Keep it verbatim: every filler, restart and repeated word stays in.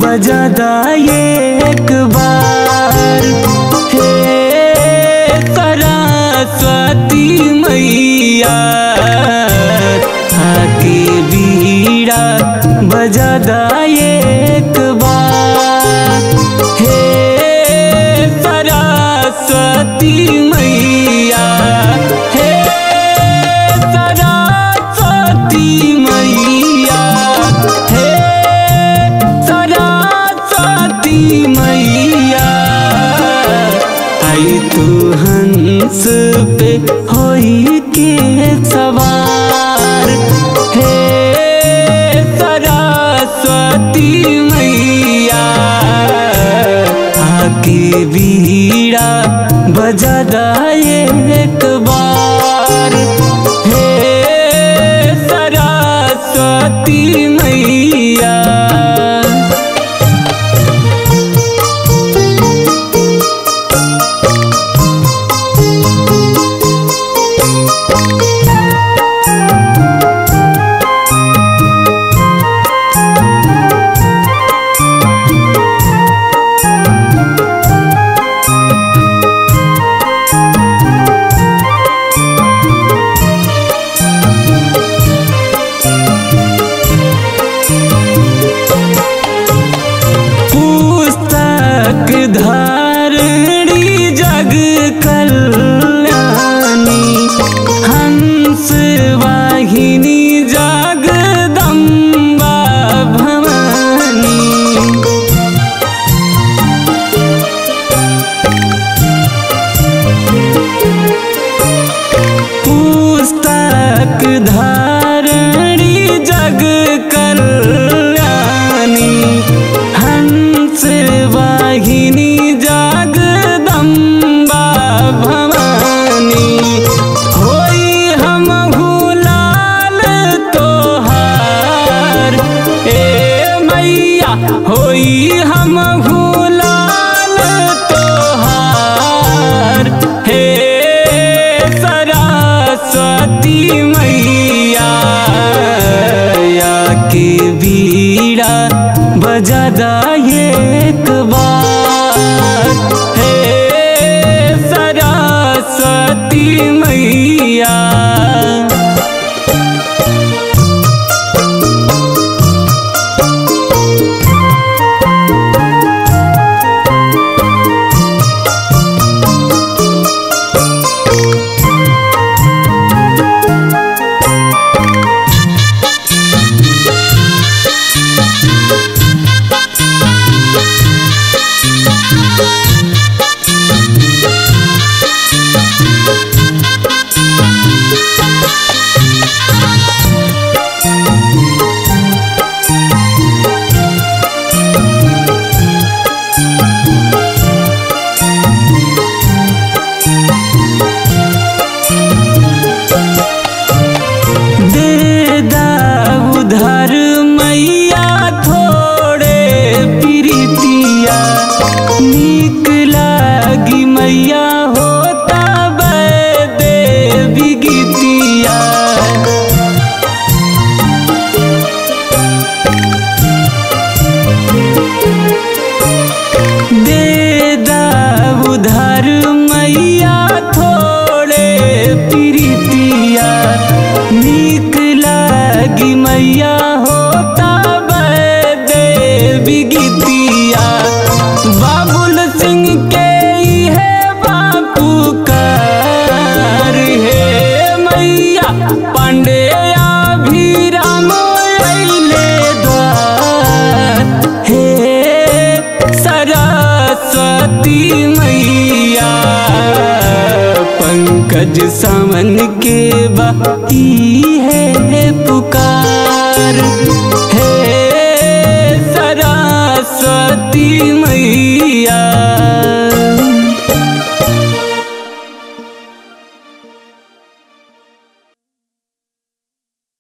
बजादा एक बार। हे सरस्वती मैया आके बीड़ा बजादा एक बार। हे सरस्वती मैया, हे सरस्वती मैया, हे सरस्वती मैया, आई तू हंस पे होई के सवार। हे सरस्वती मैया आके बीड़ा बजादा एक बार। हे सरस्वती मैया। धारणी जग कल्याणी, हंस वाहिनी जगदम्बा भवानी। पुस्तक धारणी जग कल्याणी, हंस वाहिनी जगदम्बा भवानी। होई हम हुलाल तोहार ए मैया, होई हम हुलाल तोहार। हे सरस्वती मैया आके बीड़ा बजादा एक बार। हे सरस्वती मैया। उधार मैया थोड़े प्रीतिया, नीक लागी मैया होता देवी गीतिया। दे दा उधार मैया थोड़े प्रीतिया, नीक लागी मैया होता देवी गीतिया। बाबुल सिंह के है बापू कार, हे मैया पांडे अभिराम अइले द्वार। हे सरस्वती मैया पंकज सावन के बा ई है पुकार।